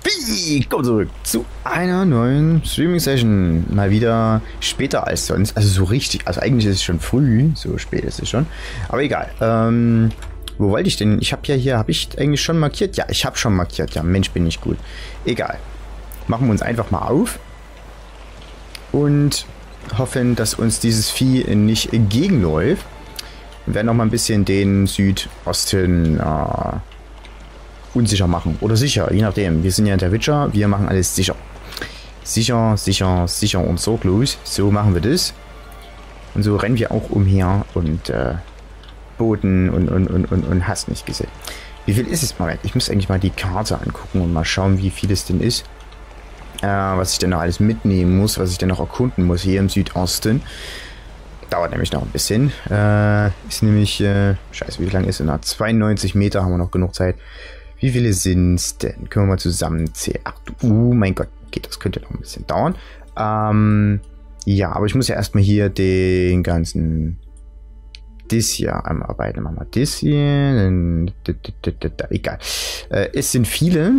Willkommen zurück zu einer neuen Streaming-Session. Mal wieder später als sonst. Also so richtig. Also eigentlich ist es schon früh. So spät ist es schon. Aber egal. Wo wollte ich denn? Ich habe ja hier, habe ich eigentlich schon markiert? Ja, ich habe schon markiert. Ja, Mensch, bin ich gut. Egal. Machen wir uns einfach mal auf. Und hoffen, dass uns dieses Vieh nicht entgegenläuft. Wir werden noch mal ein bisschen den Südosten unsicher machen. Oder sicher, je nachdem. Wir sind ja der Witcher, wir machen alles sicher. Sicher, sicher, sicher und sorglos. So machen wir das. Und so rennen wir auch umher und Boden und hast nicht gesehen. Wie viel ist es? Moment, ich muss eigentlich mal die Karte angucken und mal schauen, wie viel es denn ist. Was ich denn noch alles mitnehmen muss, was ich denn noch erkunden muss hier im Südosten. Dauert nämlich noch ein bisschen. Ist nämlich, scheiße, wie lang ist es noch? 92 Meter haben wir noch genug Zeit. Wie viele sind es denn? Können wir mal zusammen zählen. Ach, mein Gott. Okay, das könnte noch ein bisschen dauern. Ja, aber ich muss ja erstmal hier den ganzen... Das hier einmal arbeiten. Machen wir das hier. Egal. Es sind viele.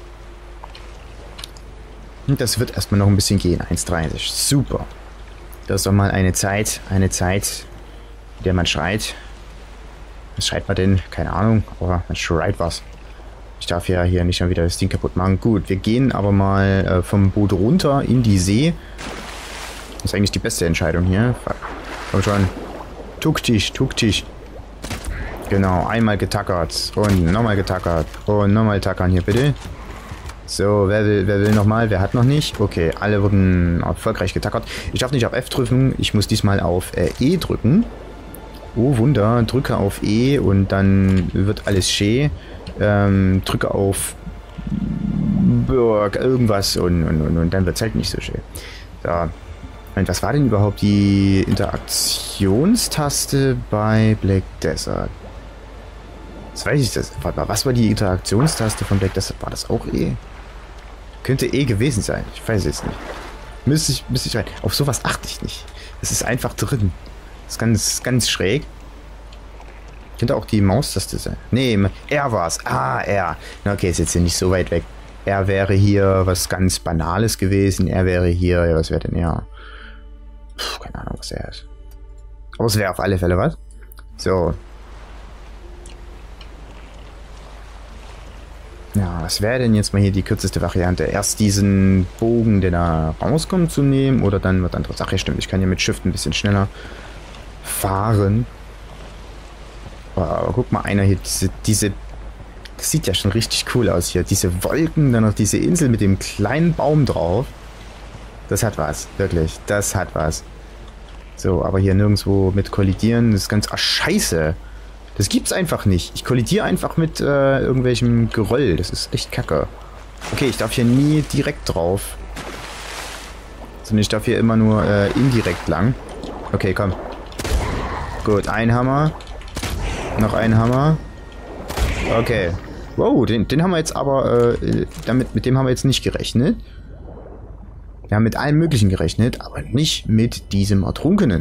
Und das wird erstmal noch ein bisschen gehen. 1,30. Super. Das ist doch mal eine Zeit, in der man schreit. Was schreit man denn? Keine Ahnung, aber man schreit was. Ich darf ja hier nicht schon wieder das Ding kaputt machen. Gut, wir gehen aber mal vom Boot runter in die See. Das ist eigentlich die beste Entscheidung hier. Komm schon. Tuck dich. Genau, einmal getackert. Und nochmal getackert. Und nochmal tackern hier, bitte. So, wer will nochmal? Wer hat noch nicht? Okay, alle wurden erfolgreich getackert. Ich darf nicht auf F drücken. Ich muss diesmal auf E drücken. Oh, Wunder. Drücke auf E und dann wird alles schön. Drücke auf irgendwas und dann wird es halt nicht so schön. So. Und was war denn überhaupt die Interaktionstaste bei Black Desert? Das weiß ich das. Was war die Interaktionstaste von Black Desert? War das auch E? Könnte E gewesen sein. Ich weiß es nicht. Müsste ich rein. Auf sowas achte ich nicht. Es ist einfach drin. Das ist ganz schräg. Könnte auch die Maustaste sein. Nee, R war es. Ah, R. Okay, ist jetzt hier nicht so weit weg. R wäre hier was ganz Banales gewesen. R wäre hier, ja, was wäre denn R? Keine Ahnung, was R ist. Aber es wäre auf alle Fälle was. So. Ja, was wäre denn jetzt mal hier die kürzeste Variante? Erst diesen Bogen, der da rauskommt, zu nehmen oder dann was anderes? Ach ja, stimmt. Ich kann hier mit Shift ein bisschen schneller fahren. Aber guck mal, einer hier, diese... Das sieht ja schon richtig cool aus hier. Diese Wolken, dann noch diese Insel mit dem kleinen Baum drauf. Das hat was, wirklich. Das hat was. So, aber hier nirgendwo mit kollidieren. Das ist ganz... Ach, scheiße. Das gibt's einfach nicht. Ich kollidiere einfach mit irgendwelchem Geröll. Das ist echt kacke. Okay, ich darf hier nie direkt drauf. Sondern ich darf hier immer nur indirekt lang. Okay, komm. Gut, ein Hammer. Noch ein Hammer. Okay. Wow, den haben wir jetzt aber... mit dem haben wir jetzt nicht gerechnet. Wir haben mit allem Möglichen gerechnet, aber nicht mit diesem Ertrunkenen.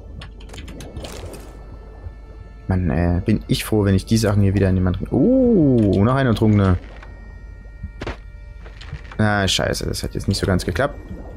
Mann, bin ich froh, wenn ich die Sachen hier wieder in jemanden... Oh, noch ein Ertrunkener. Ah, scheiße, das hat jetzt nicht so ganz geklappt.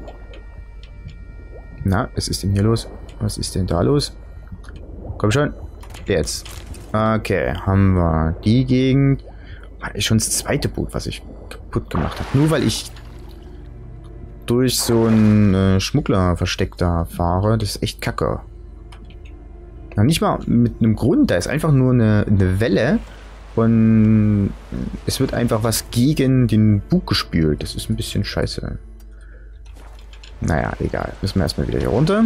Na, was ist denn hier los? Was ist denn da los? Komm schon. Jetzt. Okay, haben wir die Gegend. War schon das zweite Boot, was ich kaputt gemacht habe. Nur weil ich durch so ein Schmugglerversteck da fahre. Das ist echt kacke. Na, nicht mal mit einem Grund. Da ist einfach nur eine Welle. Und es wird einfach was gegen den Bug gespült. Das ist ein bisschen scheiße. Naja, egal. Müssen wir erstmal wieder hier runter.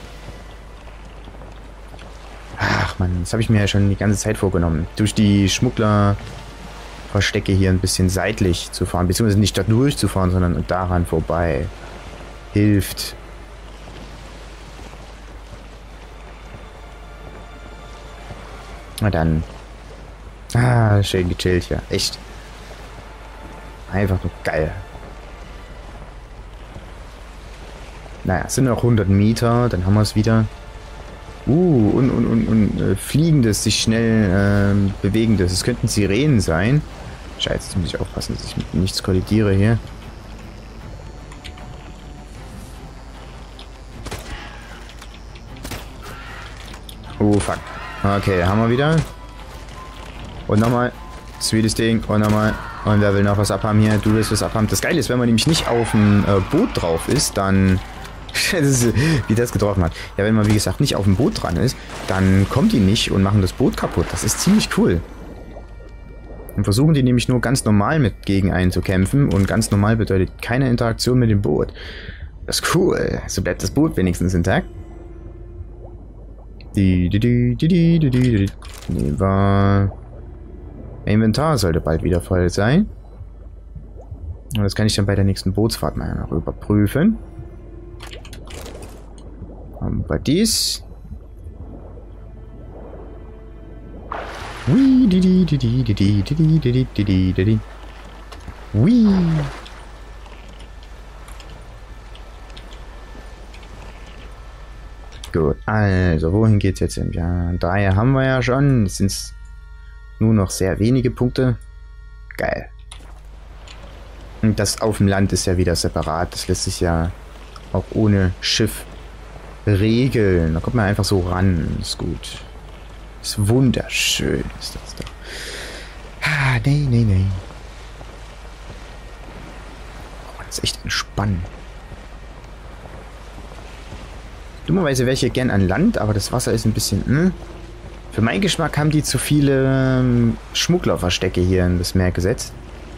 Ach man, das habe ich mir ja schon die ganze Zeit vorgenommen. Durch die Schmugglerverstecke hier ein bisschen seitlich zu fahren. Beziehungsweise nicht da durchzufahren, sondern daran vorbei. Hilft. Na dann. Ah, schön gechillt hier. Echt. Einfach nur geil. Naja, es sind noch 100 Meter, dann haben wir es wieder. Und fliegendes, sich schnell bewegendes. Es könnten Sirenen sein. Scheiße, jetzt muss ich aufpassen, dass ich mit nichts kollidiere hier. Oh, fuck. Okay, haben wir wieder. Und nochmal. Sweetes Ding. Und nochmal. Und wer will noch was abhaben hier? Du willst was abhaben. Das Geile ist, wenn man nämlich nicht auf dem Boot drauf ist, dann... wie das getroffen hat. Ja, wenn man, wie gesagt, nicht auf dem Boot dran ist, dann kommen die nicht und machen das Boot kaputt. Das ist ziemlich cool. Dann versuchen die nämlich nur ganz normal mit gegen einen zu kämpfen. Und ganz normal bedeutet keine Interaktion mit dem Boot. Das ist cool. So bleibt das Boot wenigstens intakt. Inventar sollte bald wieder voll sein. Und das kann ich dann bei der nächsten Bootsfahrt mal noch überprüfen. Haben wir dies. Gut, also wohin geht's jetzt hin? Ja, 3 haben wir ja schon. Jetzt sind es nur noch sehr wenige Punkte. Geil. Und das auf dem Land ist ja wieder separat. Das lässt sich ja auch ohne Schiff regeln. Da kommt man einfach so ran. Ist gut. Ist wunderschön. Ist das doch. Ah, nee. Oh, das ist echt entspannend. Dummerweise wäre ich hier gern an Land, aber das Wasser ist ein bisschen... Für meinen Geschmack haben die zu viele Schmugglerverstecke hier in das Meer gesetzt.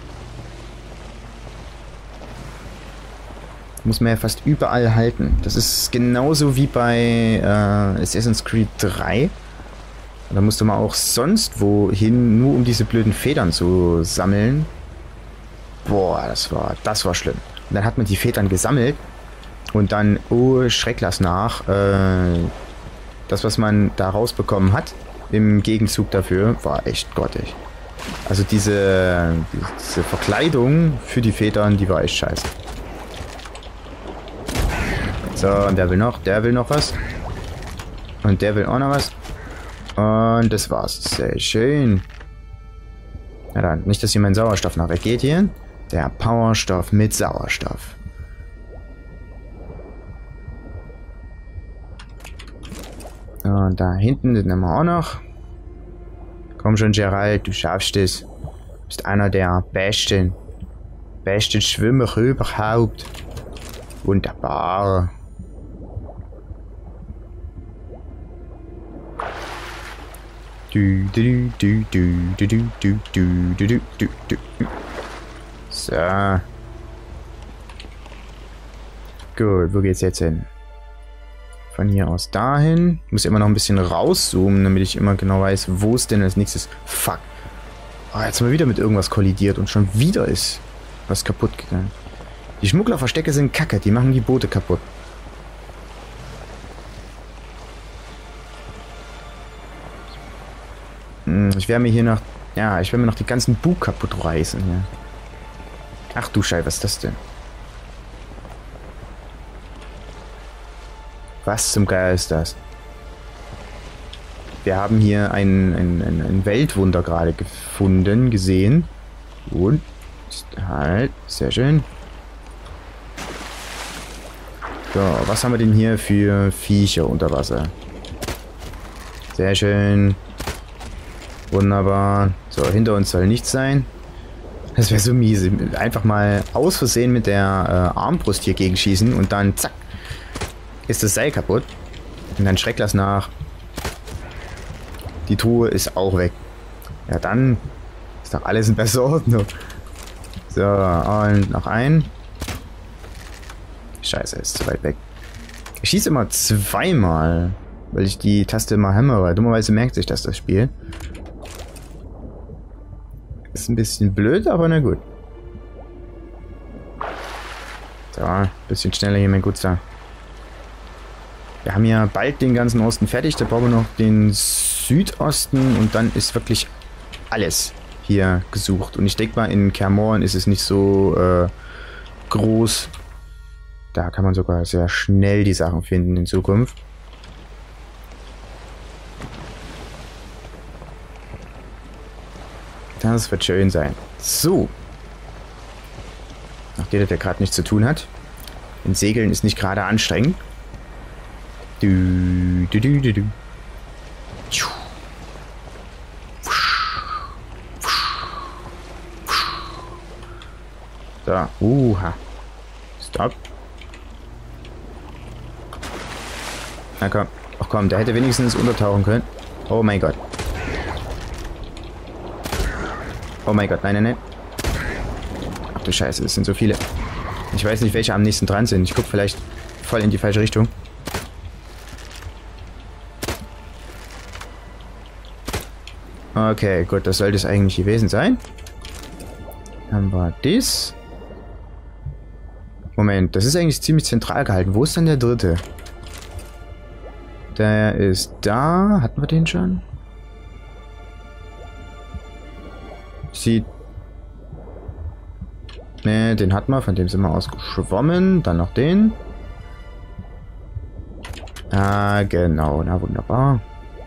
Muss man ja fast überall halten. Das ist genauso wie bei Assassin's Creed 3. Da musste man auch sonst wohin, nur um diese blöden Federn zu sammeln. Boah, das war schlimm. Und dann hat man die Federn gesammelt. Und dann, oh, Schreck, lass nach. Das, was man da rausbekommen hat, im Gegenzug dafür, war echt grottig. Also diese Verkleidung für die Federn, die war echt scheiße. So, und der will noch was. Und der will auch noch was. Und das war's. Sehr schön. Na dann, nicht, dass hier mein Sauerstoff noch weggeht hier. Der Powerstoff mit Sauerstoff. Und da hinten, den nehmen wir auch noch. Komm schon, Gerald, du schaffst es. Du bist einer der besten Schwimmer überhaupt. Wunderbar. So. Gut, wo geht's jetzt hin? Von hier aus dahin. Ich muss immer noch ein bisschen rauszoomen, damit ich immer genau weiß, wo es denn als nächstes... Fuck. Oh, jetzt haben wir wieder mit irgendwas kollidiert und schon wieder ist was kaputt gegangen. Die Schmugglerverstecke sind kacke, die machen die Boote kaputt. Ich werde mir hier noch... Ja, ich werde mir noch die ganzen Bug kaputt reißen hier. Ach du Scheiße, was ist das denn? Was zum Geier ist das? Wir haben hier ein Weltwunder gerade gesehen. Und halt, sehr schön. So, was haben wir denn hier für Viecher unter Wasser? Sehr schön. Wunderbar. So, hinter uns soll nichts sein. Das wäre so mies. Einfach mal aus Versehen mit der Armbrust hier gegenschießen und dann zack. Ist das Seil kaputt. Und dann Schreck, lass nach. Die Truhe ist auch weg. Ja, dann ist doch alles in besser Ordnung. So, und noch ein. Scheiße, ist zu weit weg. Ich schieße immer zweimal, weil ich die Taste immer hämmere. Dummerweise merkt sich das Spiel. Ist ein bisschen blöd, aber na gut. So, ein bisschen schneller hier, mein Guter. Wir haben ja bald den ganzen Osten fertig. Da brauchen wir noch den Südosten und dann ist wirklich alles hier gesucht. Und ich denke mal, in Kermorn ist es nicht so groß. Da kann man sogar sehr schnell die Sachen finden in Zukunft. Das wird schön sein. So. Nachdem der gerade nichts zu tun hat. Denn Segeln ist nicht gerade anstrengend. Du. So, Stop. Na komm. Ach komm, der hätte wenigstens untertauchen können. Oh mein Gott. Oh mein Gott, nein. Ach du Scheiße, es sind so viele. Ich weiß nicht, welche am nächsten dran sind. Ich gucke vielleicht voll in die falsche Richtung. Okay, gut, das sollte es eigentlich gewesen sein. Dann war dies. Moment, das ist eigentlich ziemlich zentral gehalten. Wo ist denn der dritte? Der ist da. Hatten wir den schon? Sieht... Ne, den hatten wir. Von dem sind wir ausgeschwommen. Dann noch den. Ah, genau. Na, wunderbar.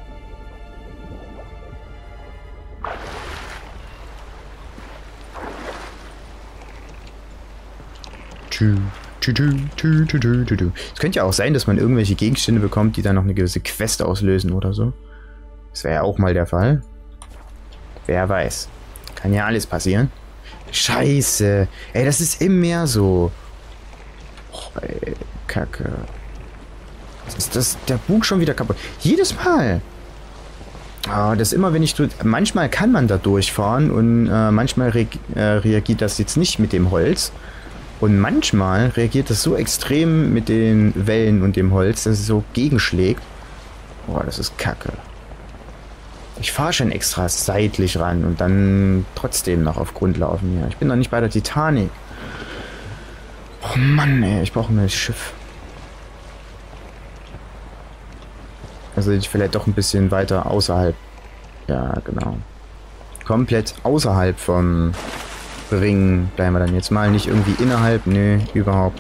Es könnte ja auch sein, dass man irgendwelche Gegenstände bekommt, die dann noch eine gewisse Quest auslösen oder so. Das wäre ja auch mal der Fall. Wer weiß. Kann ja alles passieren. Scheiße. Ey, das ist im Meer so. Oh, ey, Kacke. Ist das der Bug schon wieder kaputt? Jedes Mal. Oh, das immer, wenn ich... Manchmal kann man da durchfahren und manchmal reagiert das jetzt nicht mit dem Holz. Und manchmal reagiert das so extrem mit den Wellen und dem Holz, dass es so gegenschlägt. Boah, das ist Kacke. Ich fahre schon extra seitlich ran und dann trotzdem noch auf Grund laufen hier. Ich bin noch nicht bei der Titanic. Oh Mann, ey, ich brauche ein neues Schiff. Also ich vielleicht doch ein bisschen weiter außerhalb. Ja, genau. Komplett außerhalb vom Ring bleiben wir dann jetzt mal. Nicht irgendwie innerhalb. Nö, überhaupt.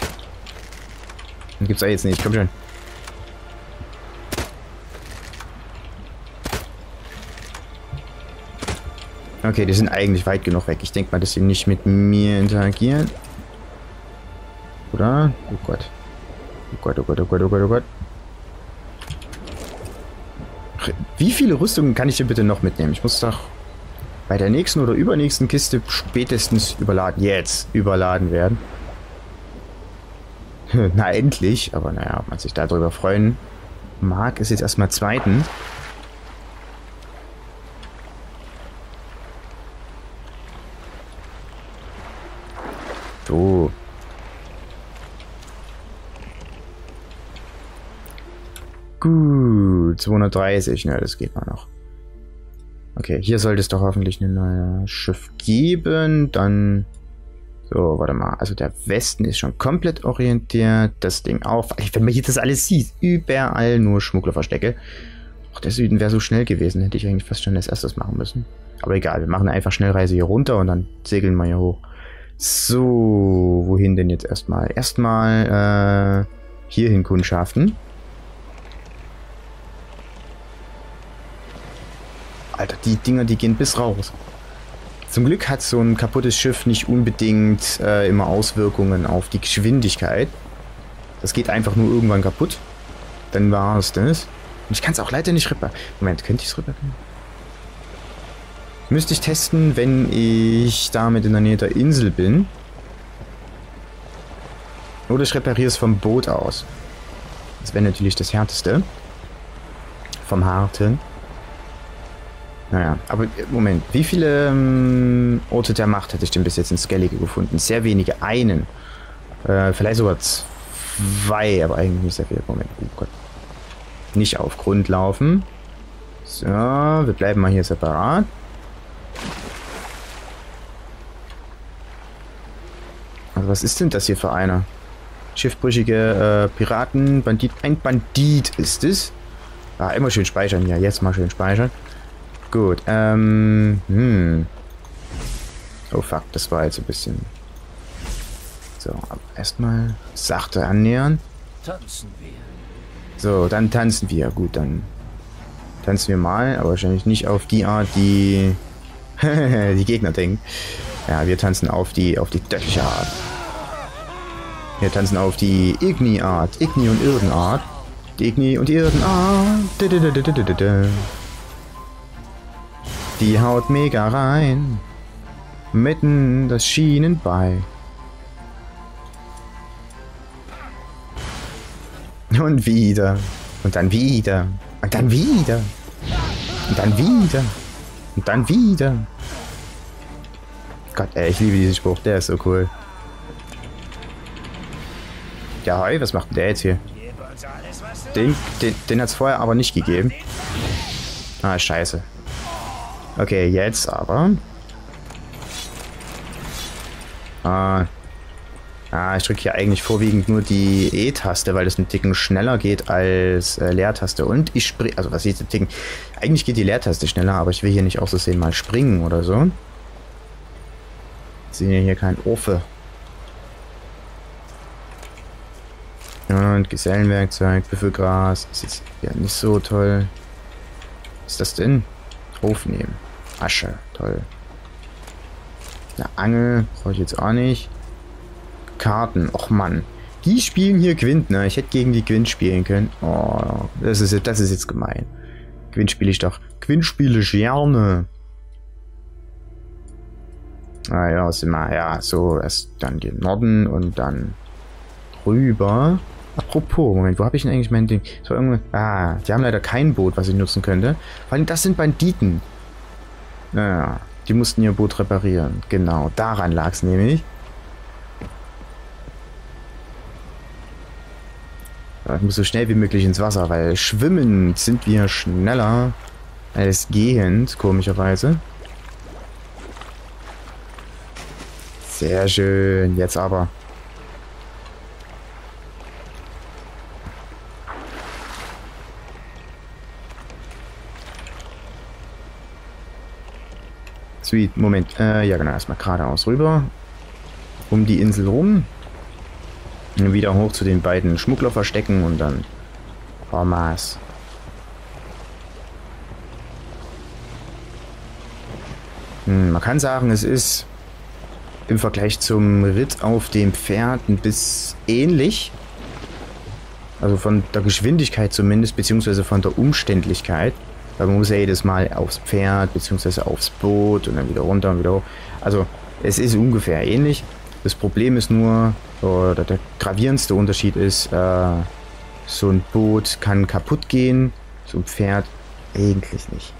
Den gibt's ja jetzt nicht. Komm schon. Okay, die sind eigentlich weit genug weg. Ich denke mal, dass sie nicht mit mir interagieren. Oder? Oh Gott. Oh Gott, oh Gott, oh Gott, oh Gott, oh Gott. Wie viele Rüstungen kann ich hier bitte noch mitnehmen? Ich muss doch bei der nächsten oder übernächsten Kiste spätestens überladen. Jetzt überladen werden. Na, endlich. Aber naja, ob man sich darüber freuen mag, ist jetzt erstmal zweitens. So. Gut, 230, ne, das geht mal noch. Okay, hier sollte es doch hoffentlich ein neues Schiff geben. Dann, so, warte mal, also der Westen ist schon komplett orientiert. Das Ding auch, wenn man hier das alles sieht, überall nur Schmugglerverstecke. Ach, der Süden wäre so schnell gewesen, hätte ich eigentlich fast schon als erstes machen müssen. Aber egal, wir machen einfach Schnellreise hier runter und dann segeln wir hier hoch. So, wohin denn jetzt erstmal? Erstmal, hierhin kundschaften. Alter, die Dinger, die gehen bis raus. Zum Glück hat so ein kaputtes Schiff nicht unbedingt immer Auswirkungen auf die Geschwindigkeit. Das geht einfach nur irgendwann kaputt. Dann war es das. Und ich kann es auch leider nicht reparieren. Moment, könnte ich es reparieren? Müsste ich testen, wenn ich damit in der Nähe der Insel bin. Oder ich repariere es vom Boot aus. Das wäre natürlich das Härteste. Vom Harten. Naja, aber Moment, wie viele Orte der Macht hätte ich denn bis jetzt in Skellige gefunden? Sehr wenige, einen. Vielleicht sogar zwei, aber eigentlich nicht sehr viele. Moment, oh Gott. Nicht auf Grund laufen. So, wir bleiben mal hier separat. Also was ist denn das hier für einer? Schiffbrüchige Piraten, Bandit. Ein Bandit ist es. Ah, immer schön speichern. Ja, jetzt mal schön speichern. Gut, Oh fuck, das war jetzt ein bisschen... So, aber erstmal sachte annähern. Tanzen wir. So, dann tanzen wir. Gut, dann tanzen wir mal, aber wahrscheinlich nicht auf die Art, die Die Gegner denken. Ja, wir tanzen auf die göttliche Art. Wir tanzen auf die Igni-Art. Igni- und Irden-Art. Die Igni- und die Irden-Art. Die haut mega rein. Mitten das Schienenbein. Und wieder. Und dann wieder. Und dann wieder. Und dann wieder. Und dann wieder. Gott, ey, ich liebe diesen Spruch. Der ist so cool. Ja, hi, was macht denn der jetzt hier? Den hat es vorher aber nicht gegeben. Ah, scheiße. Okay, jetzt aber. Ich drücke hier eigentlich vorwiegend nur die E-Taste, weil das einen Ticken schneller geht als Leertaste. Und ich springe, also was ist der Ticken? Eigentlich geht die Leertaste schneller, aber ich will hier nicht auch so sehen mal springen oder so. Wir sehen ja hier kein Orfe. Und Gesellenwerkzeug, Büffelgras, ist jetzt ja nicht so toll. Was ist das denn? Aufnehmen. Asche, toll. Eine Angel brauche ich jetzt auch nicht. Karten, och Mann. Die spielen hier Quint, ne? Ich hätte gegen die Quint spielen können. Oh, das ist jetzt gemein. Quint spiele ich doch. Quint spiele ich gerne. Ah ja, sind wir, ja, so, erst dann den Norden und dann rüber. Apropos, Moment, wo habe ich denn eigentlich mein Ding? So irgendwo, die haben leider kein Boot, was ich nutzen könnte. Vor allem, das sind Banditen. Naja, die mussten ihr Boot reparieren. Genau, daran lag es nämlich. Ich muss so schnell wie möglich ins Wasser, weil schwimmend sind wir schneller als gehend, komischerweise. Sehr schön, jetzt aber. Sweet, Moment. Ja genau, erstmal geradeaus rüber. Um die Insel rum. Und wieder hoch zu den beiden Schmugglerverstecken und dann Maß. Man kann sagen, es ist im Vergleich zum Ritt auf dem Pferd ein bisschen ähnlich. Also von der Geschwindigkeit zumindest, beziehungsweise von der Umständlichkeit. Weil man muss ja jedes Mal aufs Pferd, beziehungsweise aufs Boot und dann wieder runter und wieder hoch. Also es ist ungefähr ähnlich. Das Problem ist nur, oder der gravierendste Unterschied ist, so ein Boot kann kaputt gehen, so ein Pferd eigentlich nicht.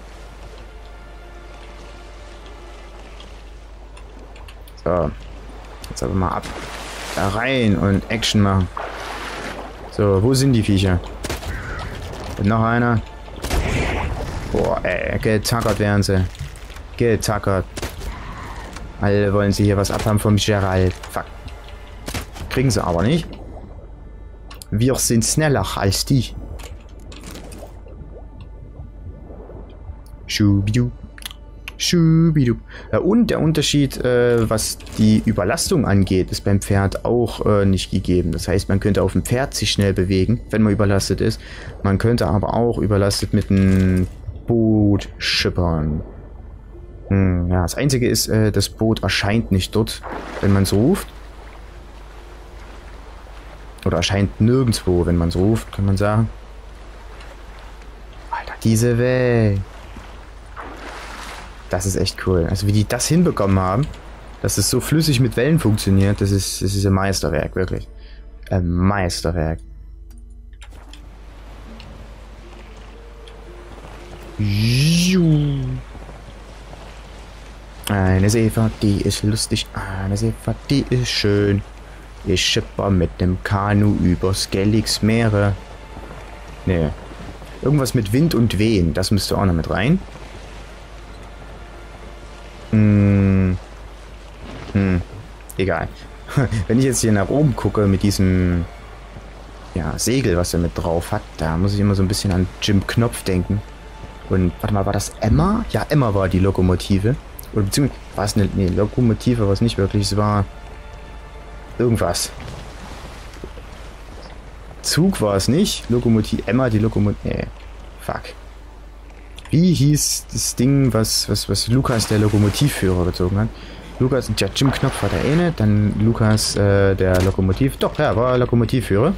So, jetzt aber mal ab. Da rein und Action machen. So, wo sind die Viecher? Und noch einer. Boah, ey, getackert werden sie. Getackert. Alle wollen sie hier was abhaben vom Gerald. Fuck. Kriegen sie aber nicht. Wir sind schneller als die. Schubidu. Schubidu. Und der Unterschied, was die Überlastung angeht, ist beim Pferd auch nicht gegeben. Das heißt, man könnte auf dem Pferd sich schnell bewegen, wenn man überlastet ist. Man könnte aber auch überlastet mit einem Boot schippern. Ja, das Einzige ist, das Boot erscheint nicht dort, wenn man es ruft. Oder erscheint nirgendwo, wenn man es ruft, kann man sagen. Alter, diese Welt. Das ist echt cool. Also wie die das hinbekommen haben, dass es so flüssig mit Wellen funktioniert, das ist ein Meisterwerk, wirklich. Ein Meisterwerk. Eine Seefahrt, die ist lustig. Eine Seefahrt, die ist schön. Ich schipper mit dem Kanu über Skelligs Meere. Nee. Irgendwas mit Wind und Wehen. Das müsste auch noch mit rein. Egal. Wenn ich jetzt hier nach oben gucke mit diesem Segel, was er mit drauf hat, da muss ich immer so ein bisschen an Jim Knopf denken. Und, warte mal, war das Emma? Ja, Emma war die Lokomotive. Oder beziehungsweise, war es eine Lokomotive, war es nicht wirklich, es war irgendwas. Zug war es nicht. Lokomotive, Emma, die Lokomotive, nee, fuck. Wie hieß das Ding, was Lukas, der Lokomotivführer, gezogen hat? Lukas, ja, Jim Knopf war der eine, dann Lukas, der Lokomotiv... Doch, ja, war Lokomotivführer.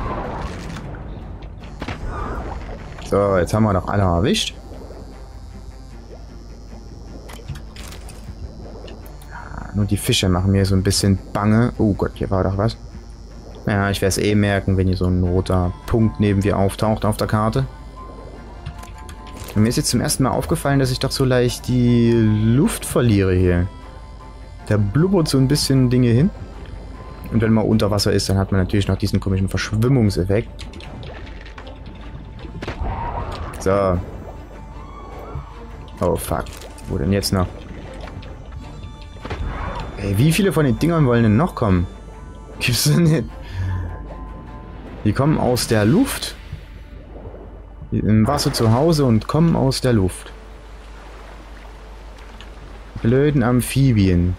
So, jetzt haben wir noch alle erwischt. Ja, nur die Fische machen mir so ein bisschen bange. Oh Gott, hier war doch was. Ja, ich werde es eh merken, wenn hier so ein roter Punkt neben mir auftaucht auf der Karte. Und mir ist jetzt zum ersten Mal aufgefallen, dass ich doch so leicht die Luft verliere hier. Da blubbert so ein bisschen Dinge hin. Und wenn man unter Wasser ist, dann hat man natürlich noch diesen komischen Verschwimmungseffekt. So. Oh fuck. Wo denn jetzt noch? Ey, wie viele von den Dingern wollen denn noch kommen? Gibt's denn nicht? Die kommen aus der Luft. Im Wasser zu Hause und kommen aus der Luft. Blöden Amphibien.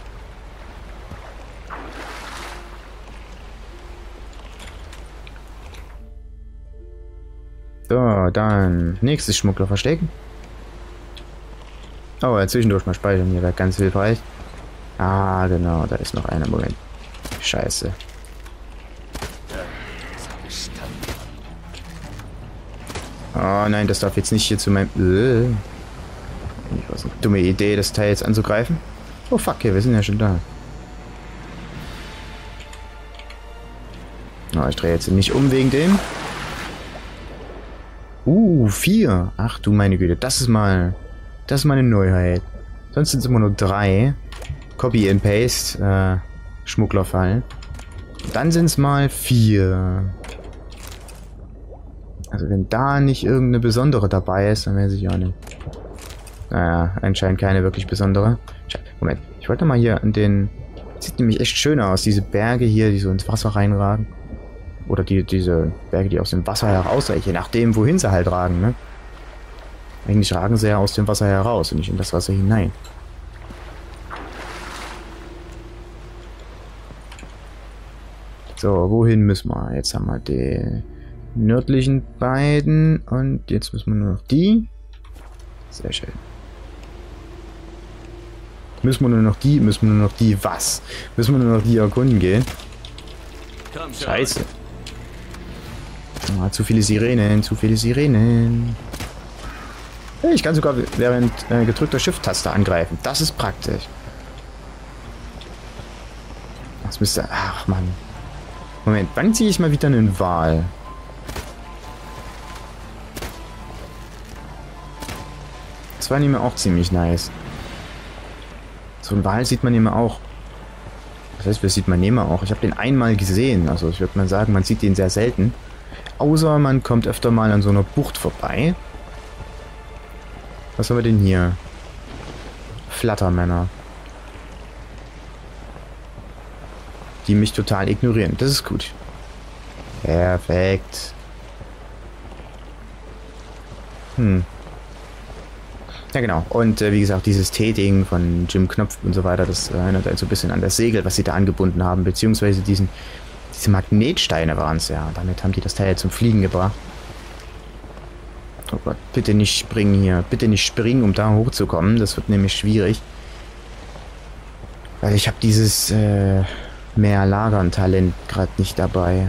So, dann nächstes Schmugglerversteck. Oh, zwischendurch mal speichern, hier wäre ganz hilfreich. Ah, genau, da ist noch einer. Moment. Scheiße. Oh nein, das darf jetzt nicht hier zu meinem... Was eine dumme Idee, das Teil jetzt anzugreifen. Oh fuck, hier, wir sind ja schon da. Oh, ich drehe jetzt nicht um wegen dem. 4. Ach du meine Güte, das ist mal eine Neuheit. Sonst sind es immer nur 3. Copy and Paste, Schmugglerfallen. Dann sind es mal 4. Also wenn da nicht irgendeine besondere dabei ist, dann weiß ich auch nicht. Naja, anscheinend keine wirklich besondere. Moment, ich wollte mal hier an den... Sieht nämlich echt schön aus, diese Berge hier, die so ins Wasser reinragen. Oder diese Berge, die aus dem Wasser herausreichen, je nachdem, wohin sie halt ragen, ne? Eigentlich ragen sie ja aus dem Wasser heraus und nicht in das Wasser hinein. So, wohin müssen wir? Jetzt haben wir die nördlichen beiden und jetzt müssen wir nur noch die. Sehr schön. Müssen wir nur noch die was? Müssen wir nur noch die erkunden gehen? Scheiße. Oh, zu viele Sirenen, zu viele Sirenen. Ich kann sogar während gedrückter Shift-Taste angreifen. Das ist praktisch. Das müsste... Ach, Mann. Moment, wann ziehe ich mal wieder einen Wal? Das war nämlich auch ziemlich nice. So ein Wal sieht man immer auch. Das heißt, das sieht man immer auch. Ich habe den einmal gesehen. Also ich würde mal sagen, man sieht den sehr selten. Außer man kommt öfter mal an so einer Bucht vorbei. Was haben wir denn hier? Flattermänner. Die mich total ignorieren. Das ist gut. Perfekt. Ja genau. Und wie gesagt, dieses T-Ding von Jim Knopf und so weiter, das erinnert halt so ein bisschen an das Segel, was sie da angebunden haben. Beziehungsweise diese Magnetsteine waren es ja. Damit haben die das Teil zum Fliegen gebracht. Oh Gott, bitte nicht springen hier. Bitte nicht springen, um da hochzukommen. Das wird nämlich schwierig. Weil ich habe dieses mehr Lagern-Talent gerade nicht dabei.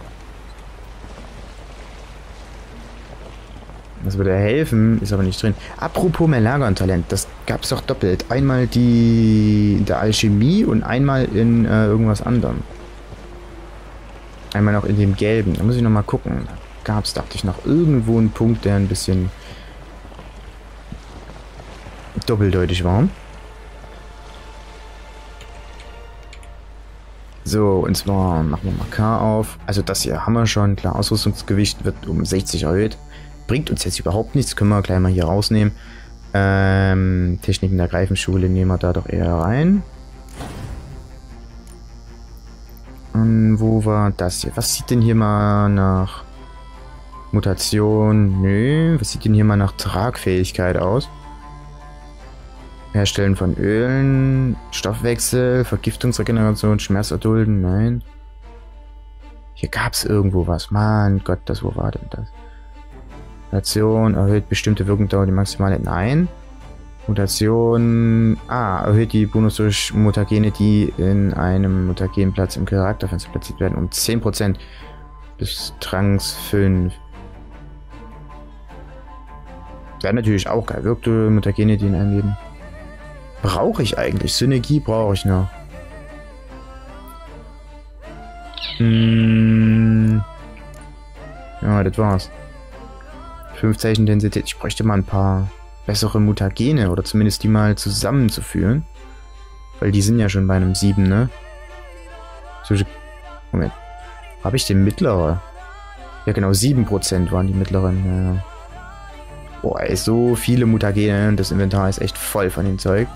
Das würde helfen, ist aber nicht drin. Apropos mehr Lagern-Talent, das gab es doch doppelt. Einmal die in der Alchemie und einmal in irgendwas anderem. Einmal noch in dem gelben. Da muss ich nochmal gucken. Da gab es, dachte ich, noch irgendwo einen Punkt, der ein bisschen doppeldeutig war. So, und zwar machen wir mal K auf. Also das hier haben wir schon. Klar, Ausrüstungsgewicht wird um 60 erhöht. Bringt uns jetzt überhaupt nichts. Können wir gleich mal hier rausnehmen. Techniken der Greifenschule nehmen wir da doch eher rein. Und wo war das hier? Was sieht denn hier mal nach Mutation? Nö. Was sieht denn hier mal nach Tragfähigkeit aus? Herstellen von Ölen, Stoffwechsel, Vergiftungsregeneration, Schmerz erdulden, nein. Hier gab es irgendwo was. Mann Gott, wo war denn das? Mutation erhöht bestimmte Wirkungsdauer die maximale. Nein. Mutation. Erhöht die Bonus durch Mutagene, die in einem Mutagenplatz im Charakterfenster platziert werden, um 10% bis Tranks 5. Wäre natürlich auch geil. Wirkte Mutagene, die in einem Leben. Brauche ich eigentlich? Synergie brauche ich noch. Ja, das war's. 5 Zeichen Intensität. Ich bräuchte mal ein paar bessere Mutagene oder zumindest die mal zusammenzuführen. Weil die sind ja schon bei einem 7, ne? Moment. Habe ich den mittleren? Ja, genau, 7% waren die mittleren. Ja. Boah, ey, so viele Mutagene und das Inventar ist echt voll von dem Zeug.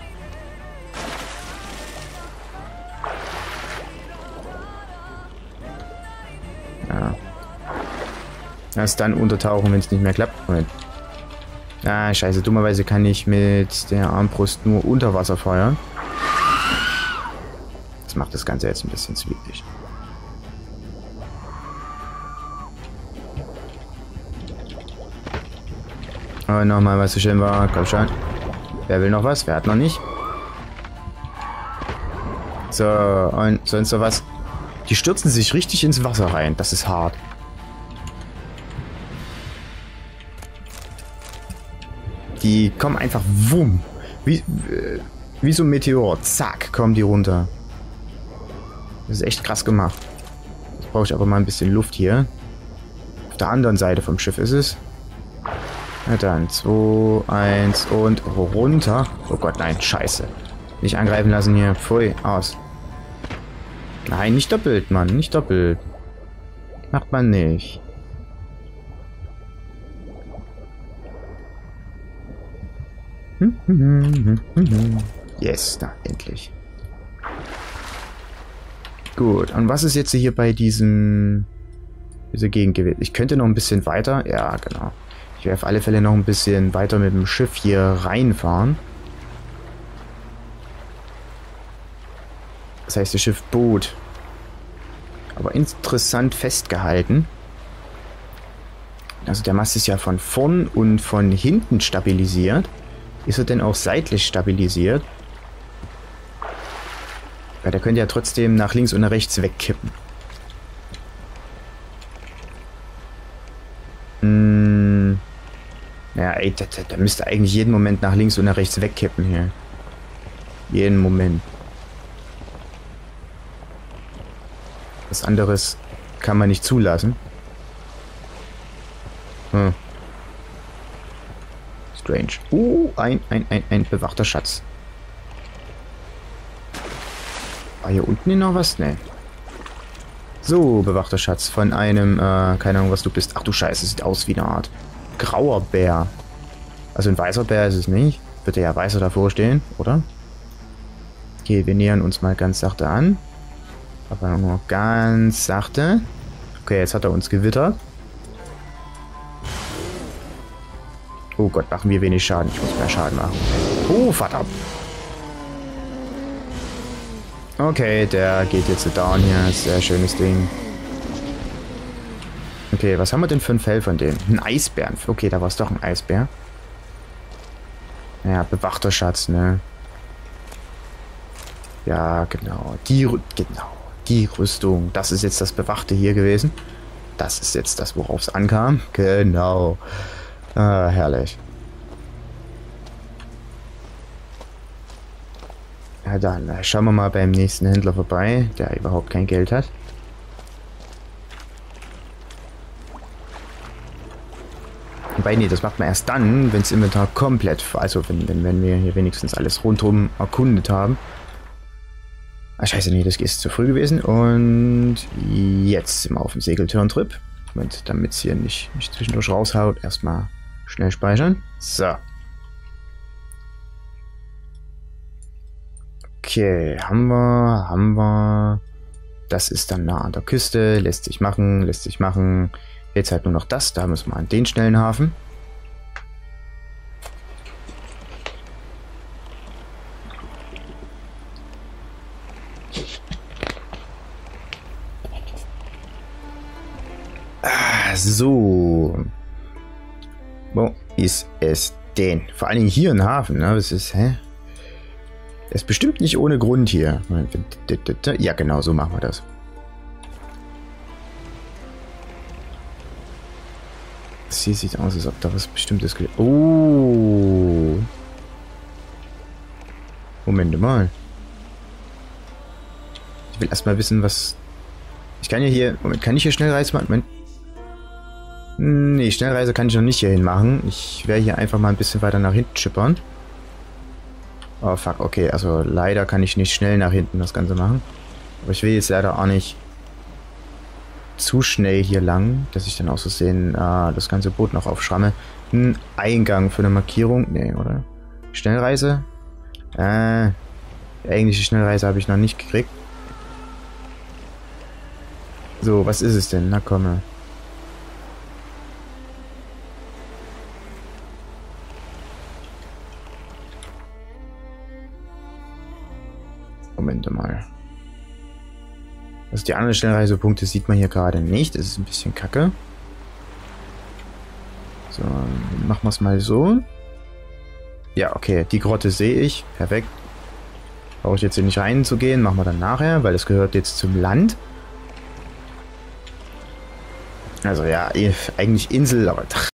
Ja. Erst dann untertauchen, wenn es nicht mehr klappt. Moment. Scheiße, dummerweise kann ich mit der Armbrust nur unter Wasser feuern. Das macht das Ganze jetzt ein bisschen zwiebelig. Aber nochmal, was so schön war. Komm schon. Wer will noch was? Wer hat noch nicht? So, und sonst noch was? Die stürzen sich richtig ins Wasser rein. Das ist hart. Die kommen einfach wumm. Wie so ein Meteor. Zack, kommen die runter. Das ist echt krass gemacht. Jetzt brauche ich aber mal ein bisschen Luft hier. Auf der anderen Seite vom Schiff ist es. Na dann, 2, 1 und runter. Oh Gott, nein, scheiße. Nicht angreifen lassen hier. Pfui, aus. Nein, nicht doppelt, Mann. Nicht doppelt. Macht man nicht. Yes, da, endlich. Gut, und was ist jetzt hier bei dieser Gegend gewesen? Ich könnte noch ein bisschen weiter. Ja, genau. Ich werde auf alle Fälle noch ein bisschen weiter mit dem Schiff hier reinfahren. Das heißt, das Schiff Boot. Aber interessant festgehalten. Also der Mast ist ja von vorn und von hinten stabilisiert. Ist er denn auch seitlich stabilisiert? Ja, der könnte ja trotzdem nach links und nach rechts wegkippen. Ja, ey, der müsste eigentlich jeden Moment nach links und nach rechts wegkippen hier. Jeden Moment. Was anderes kann man nicht zulassen. Strange. Ein bewachter Schatz. War hier unten noch was? Ne. So, bewachter Schatz von einem, keine Ahnung, was du bist. Ach du Scheiße, sieht aus wie eine Art grauer Bär. Also ein weißer Bär ist es nicht. Wird ja weißer davor stehen, oder? Okay, wir nähern uns mal ganz sachte an. Aber nur ganz sachte. Okay, jetzt hat er uns gewittert. Oh Gott, machen wir wenig Schaden. Ich muss mehr Schaden machen. Oh, verdammt. Okay, der geht jetzt down hier. Sehr schönes Ding. Okay, was haben wir denn für ein Fell von denen? Ein Eisbären. Okay, da war es doch ein Eisbär. Ja, bewachter Schatz, ne? Ja, genau. Die Rüstung. Das ist jetzt das Bewachte hier gewesen. Das ist jetzt das, worauf es ankam. Genau. Herrlich. Ja, dann schauen wir mal beim nächsten Händler vorbei, der überhaupt kein Geld hat. Wobei, nee, das macht man erst dann, wenn das Inventar komplett, also wenn wir hier wenigstens alles rundherum erkundet haben. Ah, scheiße, nee, das ist zu früh gewesen. Und jetzt sind wir auf dem Segeltörntrip. Moment, damit es hier nicht zwischendurch raushaut, erstmal schnell speichern. So. Okay, haben wir. Das ist dann nah an der Küste, lässt sich machen. Jetzt halt nur noch das, da müssen wir an den schnellen Hafen. So. ist es denn? Vor allen Dingen hier im Hafen, ne? Das ist, hä? Das ist bestimmt nicht ohne Grund hier. Ja, genau, so machen wir das. Das hier sieht aus, als ob da was Bestimmtes geht. Oh. Moment mal. Ich will erstmal wissen, was... Ich kann ja hier... Moment, kann ich hier Schnellreise machen? Moment. Nee, Schnellreise kann ich noch nicht hierhin machen. Ich werde hier einfach mal ein bisschen weiter nach hinten schippern. Oh, fuck, okay. Also leider kann ich nicht schnell nach hinten das Ganze machen. Aber ich will jetzt leider auch nicht zu schnell hier lang, dass ich dann aus Versehen das ganze Boot noch aufschramme. Ein Eingang für eine Markierung. Nee, oder? Schnellreise? Eigentliche Schnellreise habe ich noch nicht gekriegt. So, was ist es denn? Na komm. Moment mal. Also die anderen Schnellreisepunkte sieht man hier gerade nicht. Das ist ein bisschen kacke. So, machen wir es mal so. Ja, okay, die Grotte sehe ich. Perfekt. Brauche ich jetzt hier nicht reinzugehen. Machen wir dann nachher, weil das gehört jetzt zum Land. Also ja, eigentlich Insel, aber